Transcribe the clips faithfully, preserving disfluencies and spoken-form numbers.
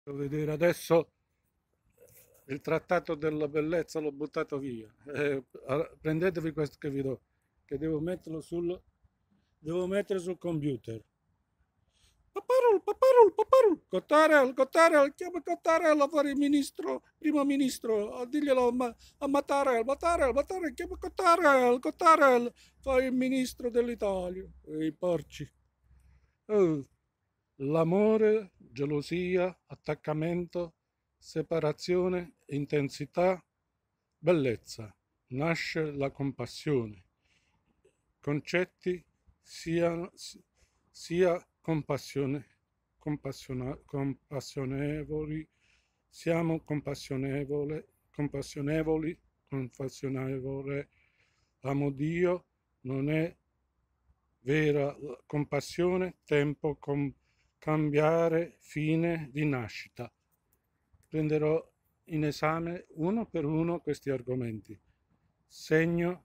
Devo vedere adesso il trattato della bellezza, l'ho buttato via. Eh, ah, prendetevi questo che vi do, che devo metterlo sul, devo mettere sul computer. Paparul, paparul, paparul, Cottarel, Cottarel, chiama Cottarel a fare il ministro, primo ministro, a diglielo a, Ma- a Mattarel, Mattarel, Mattarel, chiama Cottarel, Cottarel, fai il ministro dell'Italia. E i porci. Oh, l'amore, gelosia, attaccamento, separazione, intensità, bellezza. Nasce la compassione. Concetti sia, sia compassione, compassiona- compassionevoli, siamo compassionevole, compassionevoli, compassionevole. Amo Dio non è vera compassione, tempo, com- cambiare, fine di nascita. Prenderò in esame uno per uno questi argomenti. Segno,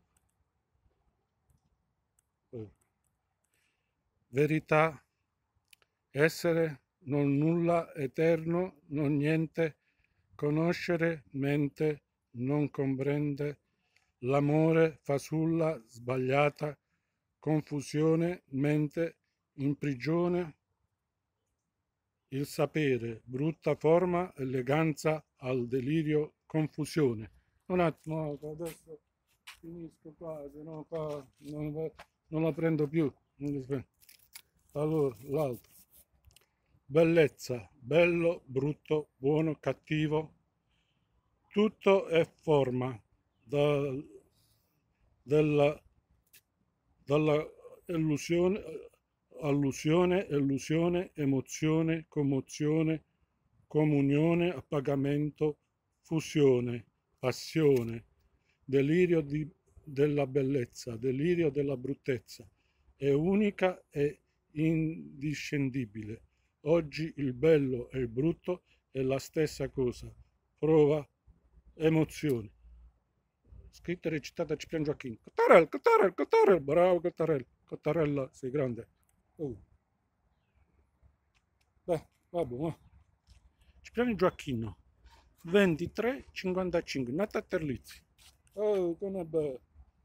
eh, verità, essere, non nulla, eterno, non niente, conoscere, mente, non comprende, l'amore, fasulla, sbagliata, confusione, mente, in prigione, il sapere, brutta forma, eleganza al delirio, confusione. Un attimo, adesso finisco qua, se no qua non, non la prendo più. Allora, l'altro. Bellezza, bello, brutto, buono, cattivo, tutto è forma da- della, dalla illusione, allusione, illusione, emozione, commozione, comunione, appagamento, fusione, passione, delirio di- della bellezza, delirio della bruttezza. È unica e indiscendibile. Oggi il bello e il brutto è la stessa cosa. Prova emozioni. Scritta e recitata Cipriano Gioacchino. Cottarel, Cottarel, Cottarel, bravo Cottarel. Cottarella, sei grande. Oh, beh, vabbè, va. Cipriano Gioacchino, ventitré cinquantacinque, nata a Terlizzi. Oh, come bello.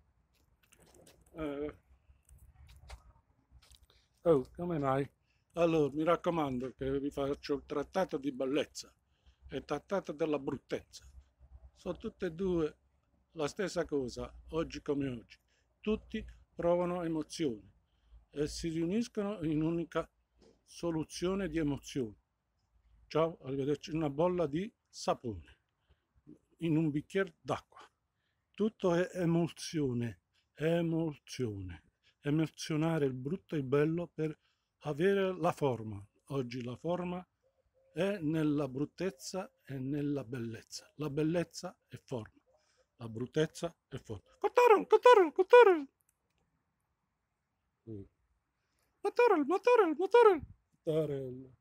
Eh, oh, come mai? Allora, mi raccomando che vi faccio il trattato di bellezza e il trattato della bruttezza. Sono tutte e due la stessa cosa, oggi come oggi. Tutti provano emozioni e si riuniscono in un'unica soluzione di emozioni. Ciao, arrivederci. Una bolla di sapone in un bicchiere d'acqua. Tutto è emozione, emozione. Emozionare il brutto e il bello per avere la forma. Oggi la forma è nella bruttezza e nella bellezza. La bellezza è forma, la bruttezza è forma. Cotarel, Cotarel, Cotarel. Motorel, motorel, motorel. Cotarel.